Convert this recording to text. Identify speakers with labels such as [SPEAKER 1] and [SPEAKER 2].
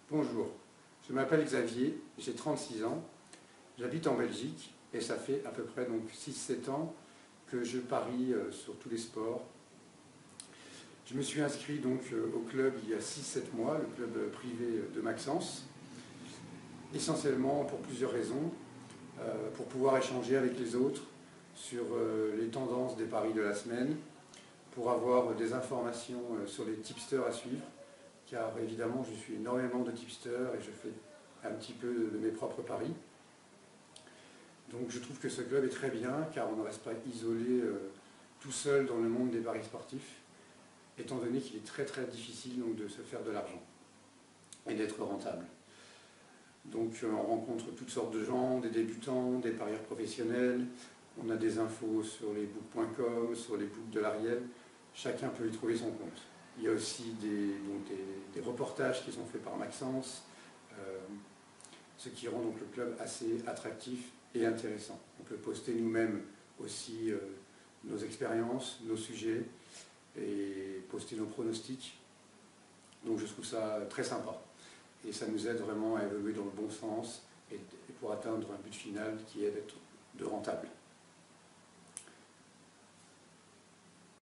[SPEAKER 1] Bonjour, je m'appelle Xavier, j'ai 36 ans, j'habite en Belgique et ça fait à peu près 6-7 ans que je parie sur tous les sports. Je me suis inscrit au club il y a 6-7 mois, le club privé de Maxence, essentiellement pour plusieurs raisons, pour pouvoir échanger avec les autres sur les tendances des paris de la semaine, pour avoir des informations sur les tipsters à suivre, car évidemment je suis énormément de tipsters et je fais un petit peu de mes propres paris. Donc je trouve que ce club est très bien, car on ne reste pas isolé tout seul dans le monde des paris sportifs, étant donné qu'il est très difficile de se faire de l'argent et d'être rentable. Donc on rencontre toutes sortes de gens, des débutants, des parieurs professionnels, on a des infos sur les books.com, sur les books de l'Ariel, chacun peut y trouver son compte. Il y a aussi des reportages qui sont faits par Maxence, ce qui rend le club assez attractif et intéressant. On peut poster nous-mêmes aussi nos expériences, nos sujets et poster nos pronostics. Donc je trouve ça très sympa. Et ça nous aide vraiment à évoluer dans le bon sens et pour atteindre un but final qui est d'être rentable.